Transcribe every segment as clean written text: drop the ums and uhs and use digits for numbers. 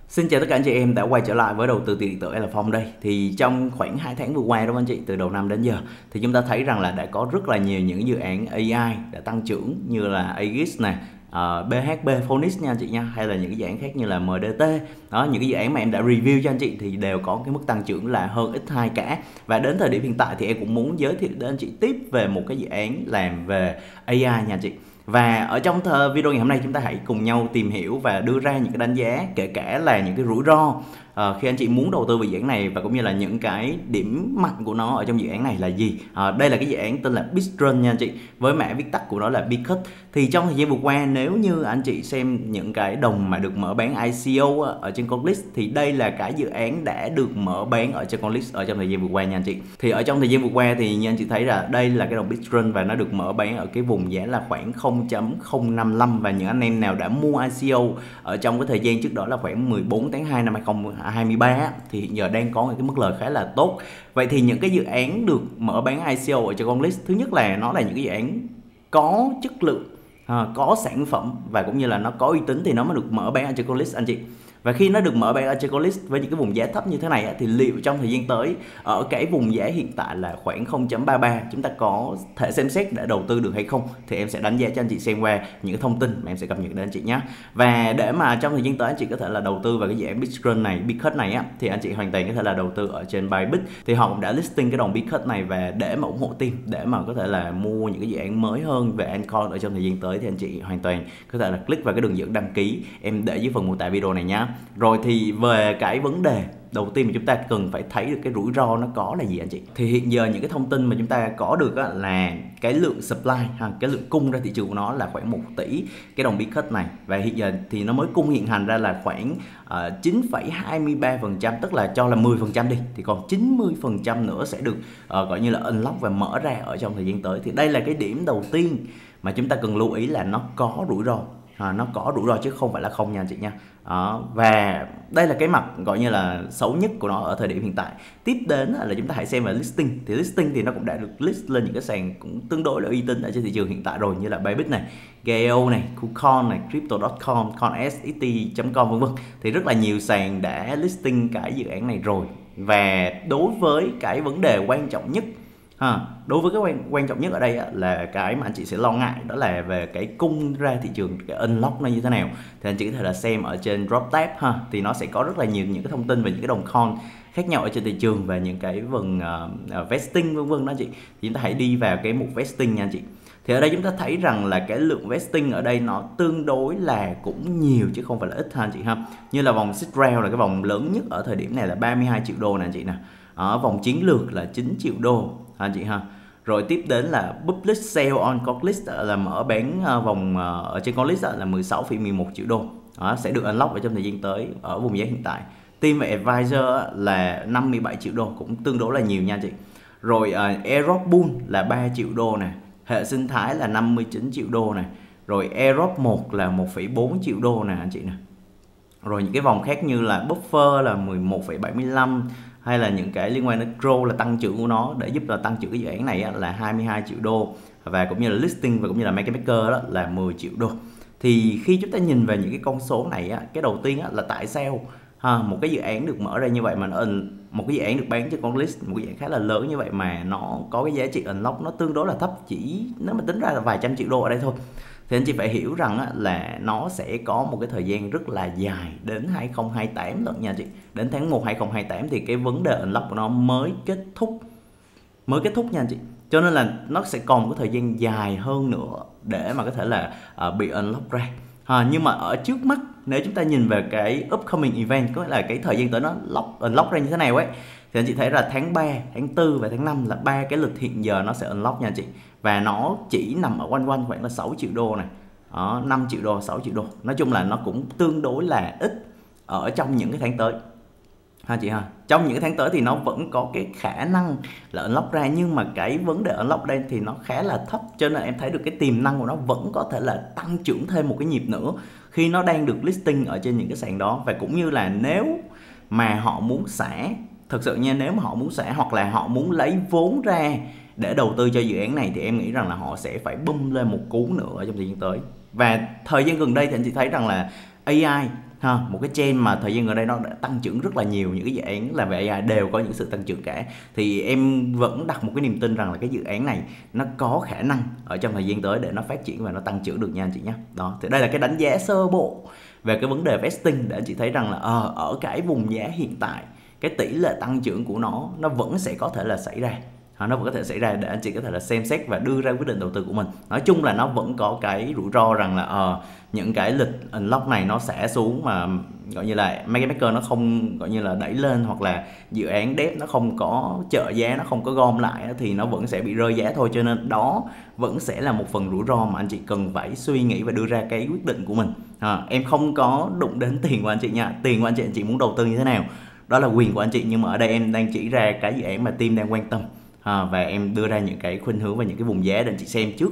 Xin chào tất cả anh chị em đã quay trở lại với đầu tư tiền điện tử L Phong đây. Thì trong khoảng 2 tháng vừa qua đó anh chị, từ đầu năm đến giờ thì chúng ta thấy rằng là đã có rất là nhiều những dự án AI đã tăng trưởng như là Aegis này, BHP Phoenix nha anh chị nha, hay là những cái dự án khác như là MDT. Đó, những cái dự án mà em đã review cho anh chị thì đều có cái mức tăng trưởng là hơn x2 cả. Và đến thời điểm hiện tại thì em cũng muốn giới thiệu đến anh chị tiếp về một cái dự án làm về AI nha anh chị. Và ở trong video ngày hôm nay chúng ta hãy cùng nhau tìm hiểu và đưa ra những cái đánh giá, kể cả là những cái rủi ro khi anh chị muốn đầu tư vào dự án này, và cũng như là những cái điểm mạnh của nó ở trong dự án này là gì. Đây là cái dự án tên là Bitrun nha anh chị, với mã viết tắt của nó là Bicut. Thì trong thời gian vừa qua, nếu như anh chị xem những cái đồng mà được mở bán ICO ở trên con list, thì đây là cái dự án đã được mở bán ở trên con list ở trong thời gian vừa qua nha anh chị. Thì ở trong thời gian vừa qua thì như anh chị thấy là đây là cái đồng Bitrun và nó được mở bán ở cái vùng giá là khoảng 0.055, và những anh em nào đã mua ICO ở trong cái thời gian trước đó là khoảng 14 tháng 2 năm 2023 thì hiện giờ đang có cái mức lời khá là tốt. Vậy thì những cái dự án được mở bán ICO ở trên con list, thứ nhất là nó là những cái dự án có chất lượng, có sản phẩm và cũng như là nó có uy tín thì nó mới được mở bán ở trên con list anh chị. Và khi nó được mở bán ở trên con list với những cái vùng giá thấp như thế này thì liệu trong thời gian tới ở cái vùng giá hiện tại là khoảng 0.33 chúng ta có thể xem xét để đầu tư được hay không, thì em sẽ đánh giá cho anh chị xem qua những cái thông tin mà em sẽ cập nhật đến anh chị nhé. Và để mà trong thời gian tới anh chị có thể là đầu tư vào cái dự án Bitrun này, Bicut này thì anh chị hoàn toàn có thể là đầu tư ở trên Bybit. Thì họ cũng đã listing cái đồng Bicut này, và để mà ủng hộ team, để mà có thể là mua những cái dự án mới hơn về altcoin ở trong thời gian tới thì anh chị hoàn toàn có thể là click vào cái đường dẫn đăng ký em để dưới phần mô tả video này nhá. Rồi thì về cái vấn đề đầu tiên mà chúng ta cần phải thấy được cái rủi ro nó có là gì anh chị. Thì hiện giờ những cái thông tin mà chúng ta có được là cái lượng supply, cái lượng cung ra thị trường của nó là khoảng 1 tỷ cái đồng Bicut này, và hiện giờ thì nó mới cung hiện hành ra là khoảng 9,23%, tức là cho là 10% đi thì còn 90% nữa sẽ được gọi như là unlock và mở ra ở trong thời gian tới. Thì đây là cái điểm đầu tiên mà chúng ta cần lưu ý là nó có rủi ro. Nó có rủi ro chứ không phải là không nha anh chị nha. Và đây là cái mặt gọi như là xấu nhất của nó ở thời điểm hiện tại. Tiếp đến là chúng ta hãy xem về listing. Thì listing thì nó cũng đã được list lên những cái sàn cũng tương đối là uy tín ở trên thị trường hiện tại rồi, như là Bybit này, Gale này, KuCoin này, Crypto.com, CoinSET.com vân vân. Thì rất là nhiều sàn đã listing cái dự án này rồi. Và đối với cái vấn đề quan trọng nhất, đối với cái quan trọng nhất ở đây là cái mà anh chị sẽ lo ngại, đó là về cái cung ra thị trường, cái unlock nó như thế nào. Thì anh chị có thể là xem ở trên DropTab thì nó sẽ có rất là nhiều những cái thông tin về những cái đồng coin khác nhau ở trên thị trường và những cái phần vesting vân vân đó chị. Thì chúng ta hãy đi vào cái mục vesting nha anh chị. Thì ở đây chúng ta thấy rằng là cái lượng vesting ở đây nó tương đối là cũng nhiều chứ không phải là ít anh chị ha. Như là vòng seed round là cái vòng lớn nhất ở thời điểm này là 32 triệu đô nè anh chị nè. Ở vòng chiến lược là 9 triệu đô anh chị ha. Rồi tiếp đến là public sale on Coinlist là mở bán vòng ở trên Coinlist là 16,11 triệu đô. Đó, sẽ được unlock ở trong thời gian tới ở vùng giá hiện tại. Team và advisor là 57 triệu đô, cũng tương đối là nhiều nha anh chị. Rồi Airdrop Pool là 3 triệu đô nè, hệ sinh thái là 59 triệu đô nè, rồi Airdrop 1 là 1,4 triệu đô nè anh chị nè. Rồi những cái vòng khác như là Buffer là 11,75, hay là những cái liên quan đến Grow là tăng trưởng của nó để giúp là tăng trưởng cái dự án này là 22 triệu đô, và cũng như là listing và cũng như là market maker đó là 10 triệu đô. Thì khi chúng ta nhìn về những cái con số này cái đầu tiên là tại sao một cái dự án được mở ra như vậy mà nó một cái dự án được bán trên con list, một cái dự án khá là lớn như vậy mà nó có cái giá trị unlock nó tương đối là thấp, chỉ nếu mà tính ra là vài trăm triệu đô ở đây thôi. Thì anh chị phải hiểu rằng là nó sẽ có một cái thời gian rất là dài đến 2028 lận nha chị. Đến tháng 1 2028 thì cái vấn đề unlock của nó mới kết thúc nha anh chị. Cho nên là nó sẽ còn một cái thời gian dài hơn nữa để mà có thể là bị unlock ra. Nhưng mà ở trước mắt, nếu chúng ta nhìn về cái upcoming event, có nghĩa là cái thời gian tới nó unlock ra như thế nào ấy, thì anh chị thấy là tháng 3, tháng 4 và tháng 5 là ba cái lịch hiện giờ nó sẽ unlock nha anh chị. Và nó chỉ nằm ở quanh khoảng là 6 triệu đô này, 5 triệu đô, 6 triệu đô. Nói chung là nó cũng tương đối là ít ở trong những cái tháng tới chị ha. Trong những cái tháng tới thì nó vẫn có cái khả năng là unlock ra, nhưng mà cái vấn đề unlock đây thì nó khá là thấp, cho nên em thấy được cái tiềm năng của nó vẫn có thể là tăng trưởng thêm một cái nhịp nữa khi nó đang được listing ở trên những cái sàn đó. Và cũng như là nếu mà họ muốn xả, thực sự nha, nếu mà họ muốn xả hoặc là họ muốn lấy vốn ra để đầu tư cho dự án này thì em nghĩ rằng là họ sẽ phải bum lên một cú nữa ở trong thời gian tới. Và thời gian gần đây thì anh chị thấy rằng là AI ha, một cái trend mà thời gian gần đây nó đã tăng trưởng rất là nhiều, những cái dự án là về AI đều có những sự tăng trưởng cả. Thì em vẫn đặt một cái niềm tin rằng là cái dự án này nó có khả năng ở trong thời gian tới để nó phát triển và nó tăng trưởng được nha anh chị nhé. Đó, thì đây là cái đánh giá sơ bộ về cái vấn đề vesting, để anh chị thấy rằng là ở cái vùng giá hiện tại cái tỷ lệ tăng trưởng của nó vẫn sẽ có thể là xảy ra. Nó vẫn có thể xảy ra để anh chị có thể là xem xét và đưa ra quyết định đầu tư của mình. Nói chung là nó vẫn có cái rủi ro rằng là những cái lịch unlock này nó sẽ xuống, mà gọi như là market maker nó không gọi như là đẩy lên, hoặc là dự án dev nó không có trợ giá, nó không có gom lại thì nó vẫn sẽ bị rơi giá thôi. Cho nên đó vẫn sẽ là một phần rủi ro mà anh chị cần phải suy nghĩ và đưa ra cái quyết định của mình. Em không có đụng đến tiền của anh chị nha. Tiền của anh chị muốn đầu tư như thế nào đó là quyền của anh chị, nhưng mà ở đây em đang chỉ ra cái dự án mà team đang quan tâm. Và em đưa ra những cái khuynh hướng và những cái vùng giá để anh chị xem trước.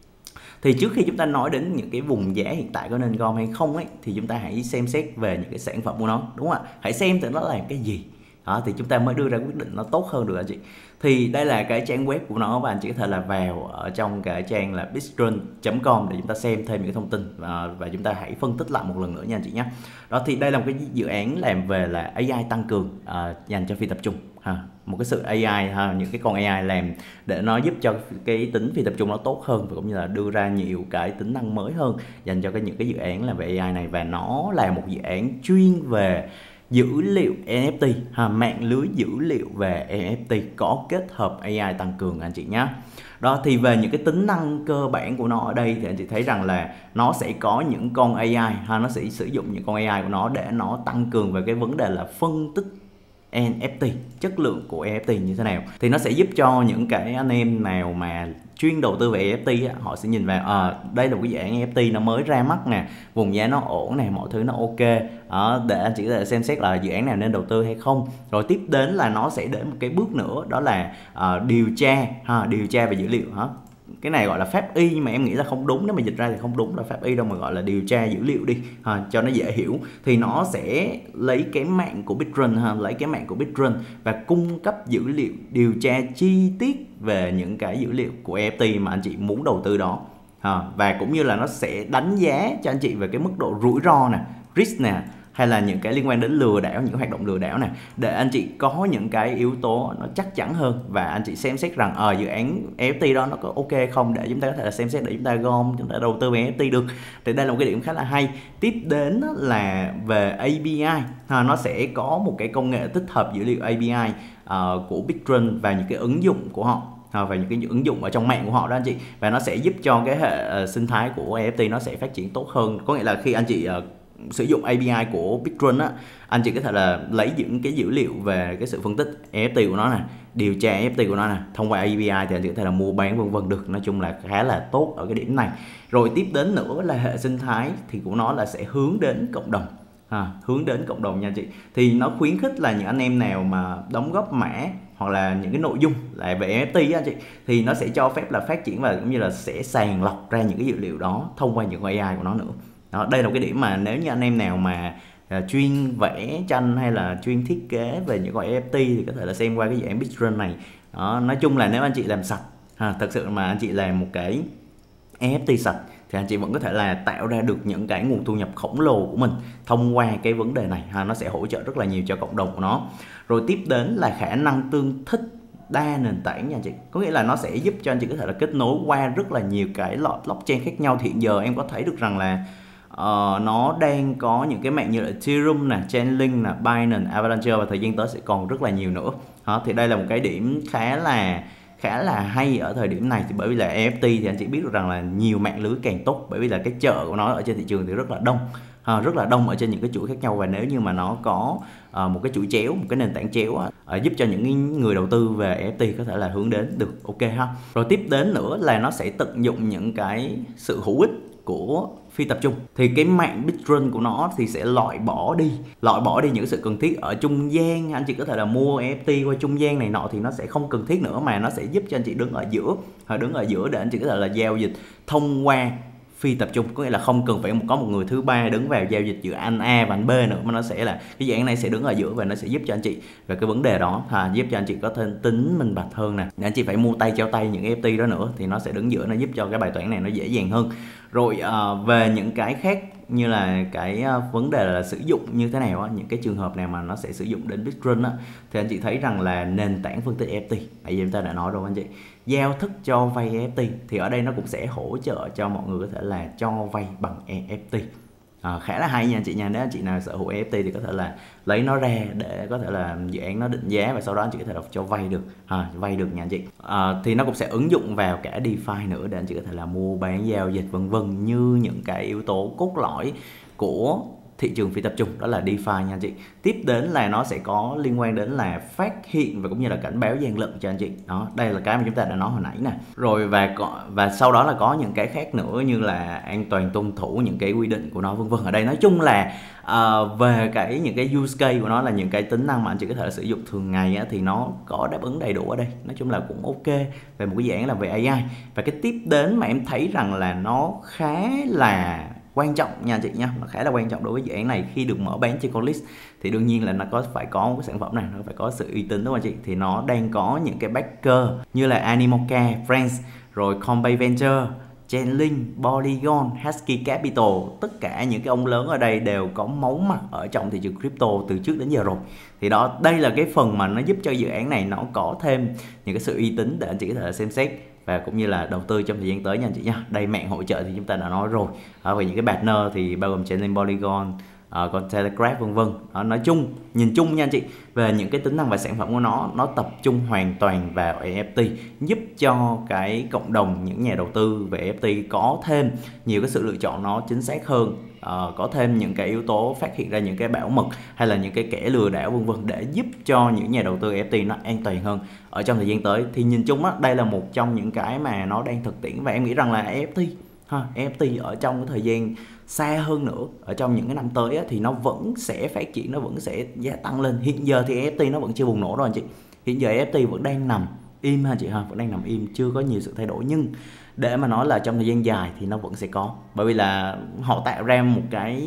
Thì trước khi chúng ta nói đến những cái vùng giá hiện tại có nên gom hay không ấy, thì chúng ta hãy xem xét về những cái sản phẩm của nó, đúng không ạ? Hãy xem thử nó làm cái gì thì chúng ta mới đưa ra quyết định nó tốt hơn được anh chị. Thì đây là cái trang web của nó, và anh chị có thể là vào ở trong cái trang là bitrun.com để chúng ta xem thêm những cái thông tin và chúng ta hãy phân tích lại một lần nữa nha anh chị nhé. Đó, thì đây là một cái dự án làm về là AI tăng cường dành cho phi tập trung. Một cái sự AI những cái con AI làm để nó giúp cho cái tính phi tập trung nó tốt hơn, và cũng như là đưa ra nhiều cái tính năng mới hơn dành cho những cái dự án làm về AI này. Và nó là một dự án chuyên về dữ liệu NFT, mạng lưới dữ liệu về NFT có kết hợp AI tăng cường anh chị nhé. Đó, thì về những cái tính năng cơ bản của nó ở đây thì anh chị thấy rằng là nó sẽ có những con AI nó sẽ sử dụng những con AI của nó để nó tăng cường về cái vấn đề là phân tích NFT, chất lượng của NFT như thế nào. Thì nó sẽ giúp cho những cái anh em nào mà chuyên đầu tư về NFT họ sẽ nhìn vào đây là một cái dự án NFT nó mới ra mắt nè, vùng giá nó ổn nè, mọi thứ nó ok để anh chỉ có thể xem xét là dự án nào nên đầu tư hay không. Rồi tiếp đến là nó sẽ đến một cái bước nữa, đó là điều tra về dữ liệu. Cái này gọi là pháp y, nhưng mà em nghĩ là không đúng, nếu mà dịch ra thì không đúng là pháp y đâu, mà gọi là điều tra dữ liệu đi cho nó dễ hiểu. Thì nó sẽ lấy cái mạng của Bitrun và cung cấp dữ liệu điều tra chi tiết về những cái dữ liệu của NFT mà anh chị muốn đầu tư đó. Và cũng như là nó sẽ đánh giá cho anh chị về cái mức độ rủi ro nè, risk nè, hay là những cái liên quan đến lừa đảo, những hoạt động lừa đảo này, để anh chị có những cái yếu tố nó chắc chắn hơn, và anh chị xem xét rằng dự án NFT đó nó có ok không, để chúng ta có thể là xem xét để chúng ta gom, chúng ta đầu tư về NFT được. Thì đây là một cái điểm khá là hay. Tiếp đến là về API, nó sẽ có một cái công nghệ tích hợp dữ liệu API của Bitrun và những cái ứng dụng của họ, và những cái ứng dụng ở trong mạng của họ đó anh chị, và nó sẽ giúp cho cái hệ sinh thái của NFT nó sẽ phát triển tốt hơn. Có nghĩa là khi anh chị sử dụng API của Bitrun anh chị có thể là lấy những cái dữ liệu về cái sự phân tích NFT của nó nè, điều tra NFT của nó nè, thông qua API thì anh chị có thể là mua bán vân vân được. Nói chung là khá là tốt ở cái điểm này. Rồi tiếp đến nữa là hệ sinh thái thì của nó là sẽ hướng đến cộng đồng. Hướng đến cộng đồng nha chị. Thì nó khuyến khích là những anh em nào mà đóng góp mã hoặc là những cái nội dung lại về NFT anh chị, thì nó sẽ cho phép là phát triển và cũng như là sẽ sàng lọc ra những cái dữ liệu đó thông qua những AI của nó nữa. Đó, đây là một cái điểm mà nếu như anh em nào mà chuyên vẽ tranh hay là chuyên thiết kế về những con NFT thì có thể là xem qua cái dự án Bitrun này. Đó, nói chung là nếu anh chị làm sạch, thật sự mà anh chị làm một cái NFT sạch thì anh chị vẫn có thể là tạo ra được những cái nguồn thu nhập khổng lồ của mình thông qua cái vấn đề này. Nó sẽ hỗ trợ rất là nhiều cho cộng đồng của nó. Rồi tiếp đến là khả năng tương thích đa nền tảng nha anh chị. Có nghĩa là nó sẽ giúp cho anh chị có thể là kết nối qua rất là nhiều cái loại blockchain khác nhau. Thì hiện giờ em có thấy được rằng là nó đang có những cái mạng như là Ethereum nè, Chainlink nè, Binance, Avalanche, và thời gian tới sẽ còn rất là nhiều nữa. Thì đây là một cái điểm khá là hay ở thời điểm này. Thì bởi vì là NFT thì anh chị biết được rằng là nhiều mạng lưới càng tốt, bởi vì là cái chợ của nó ở trên thị trường thì rất là đông ở trên những cái chuỗi khác nhau. Và nếu như mà nó có một cái chuỗi chéo, một cái nền tảng chéo giúp cho những người đầu tư về NFT có thể là hướng đến được ok ha. Rồi tiếp đến nữa là nó sẽ tận dụng những cái sự hữu ích của phi tập trung. Thì cái mạng Bitrun của nó thì sẽ loại bỏ đi những sự cần thiết ở trung gian. Anh chị có thể là mua NFT qua trung gian này nọ thì nó sẽ không cần thiết nữa, mà nó sẽ giúp cho anh chị đứng ở giữa để anh chị có thể là giao dịch thông qua phi tập trung. Có nghĩa là không cần phải có một người thứ ba đứng vào giao dịch giữa anh A và anh B nữa, mà nó sẽ là cái dạng này sẽ đứng ở giữa, và nó sẽ giúp cho anh chị về cái vấn đề đó giúp cho anh chị có thêm tính minh bạch hơn nè. Anh chị phải mua tay trao tay những NFT đó nữa thì nó sẽ đứng giữa, nó giúp cho cái bài toán này nó dễ dàng hơn. Rồi về những cái khác như là cái vấn đề là sử dụng như thế nào á, những cái trường hợp nào mà nó sẽ sử dụng đến BitRun á, thì anh chị thấy rằng là nền tảng phân tích NFT, bây giờ chúng ta đã nói rồi anh chị, giao thức cho vay NFT thì ở đây nó cũng sẽ hỗ trợ cho mọi người có thể là cho vay bằng NFT. Khá là hay nha anh chị nha. Nếu anh chị nào sở hữu NFT thì có thể là lấy nó ra để có thể là dự án nó định giá và sau đó anh chị có thể đọc cho vay được, vay được nha anh chị. Thì nó cũng sẽ ứng dụng vào cả DeFi nữa để anh chị có thể là mua bán giao dịch vân vân, như những cái yếu tố cốt lõi của thị trường phi tập trung, đó là DeFi nha anh chị. Tiếp đến là nó sẽ có liên quan đến là phát hiện và cũng như là cảnh báo gian lận cho anh chị. Đó, đây là cái mà chúng ta đã nói hồi nãy nè. Rồi và sau đó là có những cái khác nữa như là an toàn tuân thủ những cái quy định của nó vân vân. Ở đây nói chung là về những cái use case của nó là những cái tính năng mà anh chị có thể sử dụng thường ngày á, thì nó có đáp ứng đầy đủ ở đây. Nói chung là cũng ok về một cái dự án là về AI. Và cái tiếp đến mà em thấy rằng là nó khá là quan trọng nha chị nha, nó khá là quan trọng đối với dự án này khi được mở bán trên Coinlist, thì đương nhiên là nó phải có một cái sản phẩm này, nó phải có sự uy tín đúng không anh chị. Thì nó đang có những cái backer như là Animoca, Friends, rồi Coinbase Venture, Chainlink, Polygon, Husky Capital, tất cả những cái ông lớn ở đây đều có máu mặt ở trong thị trường crypto từ trước đến giờ rồi. Thì đó, đây là cái phần mà nó giúp cho dự án này nó có thêm những cái sự uy tín để anh chị có thể xem xét và cũng như là đầu tư trong thời gian tới nha anh chị nha. Đây, mạng hỗ trợ thì chúng ta đã nói rồi. Về những cái partner thì bao gồm Chainlink, Polygon, còn Telegraph vân vân. Nói chung, nhìn chung nha anh chị, về những cái tính năng và sản phẩm của nó tập trung hoàn toàn vào NFT, giúp cho cái cộng đồng những nhà đầu tư về NFT có thêm nhiều cái sự lựa chọn nó chính xác hơn, có thêm những cái yếu tố phát hiện ra những cái bảo mật hay là những cái kẻ lừa đảo vân vân, để giúp cho những nhà đầu tư NFT nó an toàn hơn ở trong thời gian tới. Thì nhìn chung á, đây là một trong những cái mà nó đang thực tiễn, và em nghĩ rằng là NFT ở trong cái thời gian xa hơn nữa, ở trong những cái năm tới á, thì nó vẫn sẽ phát triển, nó vẫn sẽ gia tăng lên. Hiện giờ thì NFT nó vẫn chưa bùng nổ đâu anh chị. Hiện giờ NFT vẫn đang nằm im ha chị ha, vẫn đang nằm im, chưa có nhiều sự thay đổi. Nhưng để mà nói là trong thời gian dài thì nó vẫn sẽ có, bởi vì là họ tạo ra một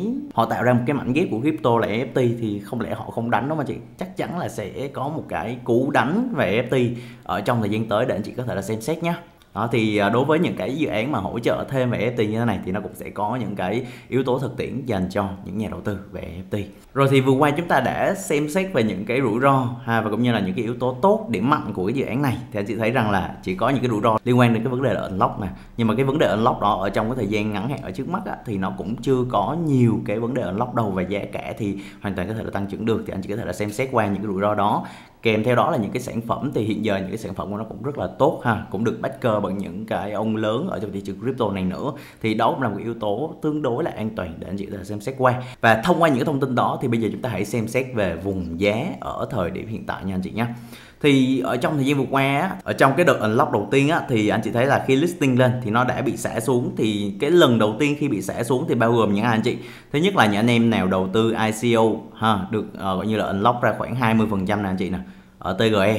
cái mảnh ghép của crypto là NFT, thì không lẽ họ không đánh đó mà chị. Chắc chắn là sẽ có một cái cú đánh về NFT ở trong thời gian tới để anh chị có thể là xem xét nhé. Đó, thì đối với những cái dự án mà hỗ trợ thêm về NFT như thế này thì nó cũng sẽ có những cái yếu tố thực tiễn dành cho những nhà đầu tư về NFT. Rồi thì vừa qua chúng ta đã xem xét về những cái rủi ro và cũng như là những cái yếu tố tốt, điểm mạnh của cái dự án này. Thì anh chị thấy rằng là chỉ có những cái rủi ro liên quan đến cái vấn đề là unlock nè. Nhưng mà cái vấn đề unlock đó ở trong cái thời gian ngắn hạn ở trước mắt á, thì nó cũng chưa có nhiều cái vấn đề unlock đâu, và giá cả thì hoàn toàn có thể là tăng trưởng được. Thì anh chị có thể là xem xét qua những cái rủi ro đó. Kèm theo đó là những cái sản phẩm, thì hiện giờ những cái sản phẩm của nó cũng rất là tốt cũng được backer bằng những cái ông lớn ở trong thị trường crypto này nữa. Thì đó cũng là một yếu tố tương đối là an toàn để anh chị có thể xem xét qua. Và thông qua những cái thông tin đó thì bây giờ chúng ta hãy xem xét về vùng giá ở thời điểm hiện tại nha anh chị nhé. Thì ở trong thời gian vừa qua ở trong cái đợt unlock đầu tiên thì anh chị thấy là khi listing lên thì nó đã bị xả xuống. Thì cái lần đầu tiên khi bị xả xuống thì bao gồm những anh chị. Thứ nhất là những anh em nào đầu tư ICO được gọi như là unlock ra khoảng 20% nè anh chị nè, ở TGE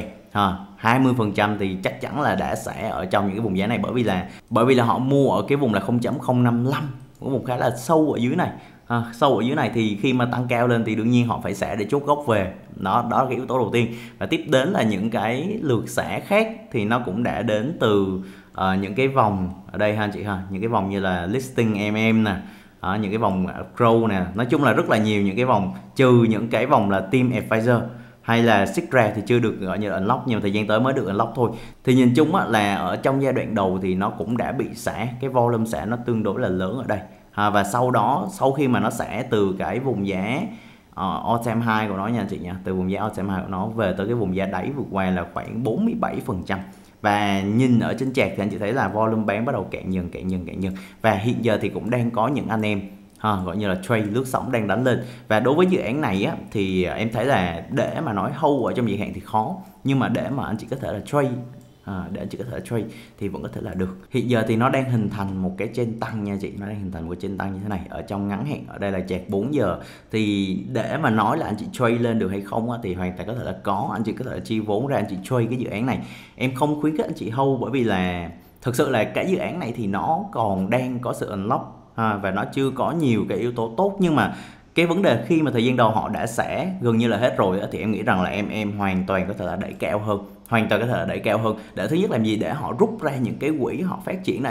20% thì chắc chắn là đã xả ở trong những cái vùng giá này, bởi vì là họ mua ở cái vùng là 0.055, một vùng khá là sâu ở dưới này. Sâu ở dưới này thì khi mà tăng cao lên thì đương nhiên họ phải xả để chốt gốc về. Đó là cái yếu tố đầu tiên. Và tiếp đến là những cái lượt xả khác thì nó cũng đã đến từ những cái vòng ở đây anh chị những cái vòng như là listing nè, những cái vòng grow nè, nói chung là rất là nhiều những cái vòng, trừ những cái vòng là team advisor hay là Sigra thì chưa được gọi như là unlock, nhưng thời gian tới mới được unlock thôi. Thì nhìn chung là ở trong giai đoạn đầu thì nó cũng đã bị xả, cái volume xả nó tương đối là lớn ở đây. Và sau đó, sau khi mà nó xả từ cái vùng giá all time high của nó nha anh chị nha, từ vùng giá all time high của nó về tới cái vùng giá đáy vượt qua là khoảng 47%. Và nhìn ở trên chart thì anh chị thấy là volume bán bắt đầu cạn dần. Và hiện giờ thì cũng đang có những anh em gọi như là trade lướt sóng đang đánh lên. Và đối với dự án này thì em thấy là để mà nói hold ở trong dài hạn thì khó, nhưng mà để mà anh chị có thể là trade thì vẫn có thể là được. Hiện giờ thì nó đang hình thành một cái trend tăng nha chị, nó đang hình thành một cái trend tăng như thế này ở trong ngắn hạn. Ở đây là chart 4 giờ. Thì để mà nói là anh chị trade lên được hay không thì hoàn toàn có thể là có. Anh chị có thể là chi vốn ra anh chị trade cái dự án này. Em không khuyến khích anh chị hold, bởi vì là thực sự là cái dự án này thì nó còn đang có sự unlock và nó chưa có nhiều cái yếu tố tốt. Nhưng mà cái vấn đề khi mà thời gian đầu họ đã xả gần như là hết rồi thì em nghĩ rằng là em hoàn toàn có thể là đẩy cao hơn, để thứ nhất làm gì, để họ rút ra những cái quỹ họ phát triển nè chị.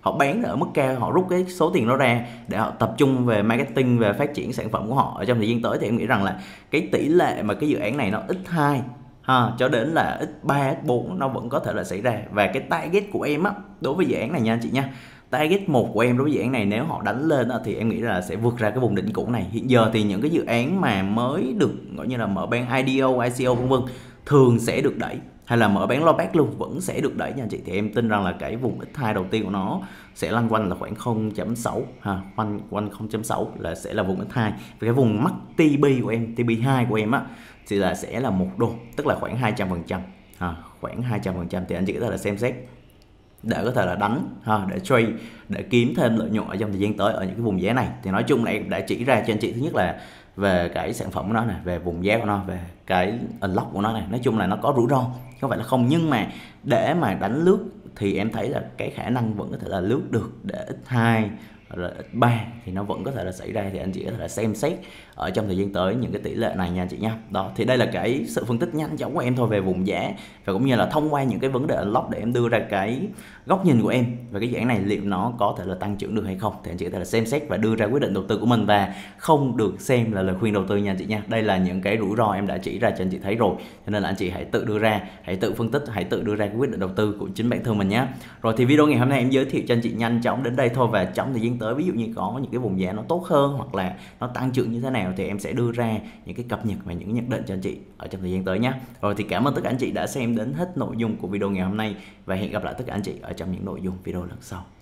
họ bán ở mức cao, họ rút cái số tiền đó ra để họ tập trung về marketing, về phát triển sản phẩm của họ ở trong thời gian tới, thì em nghĩ rằng là cái tỷ lệ mà cái dự án này nó x2 cho đến là x3, x4 nó vẫn có thể là xảy ra. Và cái target của em á đối với dự án này nha anh chị nha, target 1 của em đối với dự án này nếu họ đánh lên đó, thì em nghĩ là sẽ vượt ra cái vùng đỉnh cũ này. Hiện giờ thì những cái dự án mà mới được gọi như là mở bán IDO, ICO vân vân thường sẽ được đẩy, hay là mở bán low luôn vẫn sẽ được đẩy nha anh chị. Thì em tin rằng là cái vùng x2 đầu tiên của nó sẽ lăn quanh là khoảng 0.6 quanh 0.6 là sẽ là vùng x2. Và cái vùng mắc TB của em, TB2 của em á thì là sẽ là $1, tức là khoảng 200%, khoảng 200%. Thì anh chị có thể là xem xét để có thể là đánh để trade, để kiếm thêm lợi nhuận ở trong thời gian tới ở những cái vùng giá này. Thì nói chung là em đã chỉ ra cho anh chị thứ nhất là về cái sản phẩm của nó này, về vùng giá của nó, về cái unlock của nó này. Nói chung là nó có rủi ro, không phải là không, nhưng mà để mà đánh lướt thì em thấy là cái khả năng vẫn có thể là lướt được để x2 rồi x3 thì nó vẫn có thể là xảy ra. Thì anh chị có thể là xem xét ở trong thời gian tới những cái tỷ lệ này nha anh chị nha. Đó, thì đây là cái sự phân tích nhanh chóng của em thôi về vùng giá, và cũng như là thông qua những cái vấn đề unlock để em đưa ra cái góc nhìn của em về cái dự án này liệu nó có thể là tăng trưởng được hay không. Thì anh chị có thể là xem xét và đưa ra quyết định đầu tư của mình, và không được xem là lời khuyên đầu tư nha anh chị nha. Đây là những cái rủi ro em đã chỉ ra cho anh chị thấy rồi, cho nên là anh chị hãy tự đưa ra, hãy tự phân tích, hãy tự đưa ra cái quyết định đầu tư của chính bản thân mình nhé. Rồi thì video ngày hôm nay em giới thiệu cho anh chị nhanh chóng đến đây thôi, và trong thời gian tới ví dụ như có những cái vùng giá nó tốt hơn hoặc là nó tăng trưởng như thế nào thì em sẽ đưa ra những cái cập nhật và những nhận định cho anh chị ở trong thời gian tới nhé. Rồi thì cảm ơn tất cả anh chị đã xem đến hết nội dung của video ngày hôm nay, và hẹn gặp lại tất cả anh chị ở trong những nội dung video lần sau.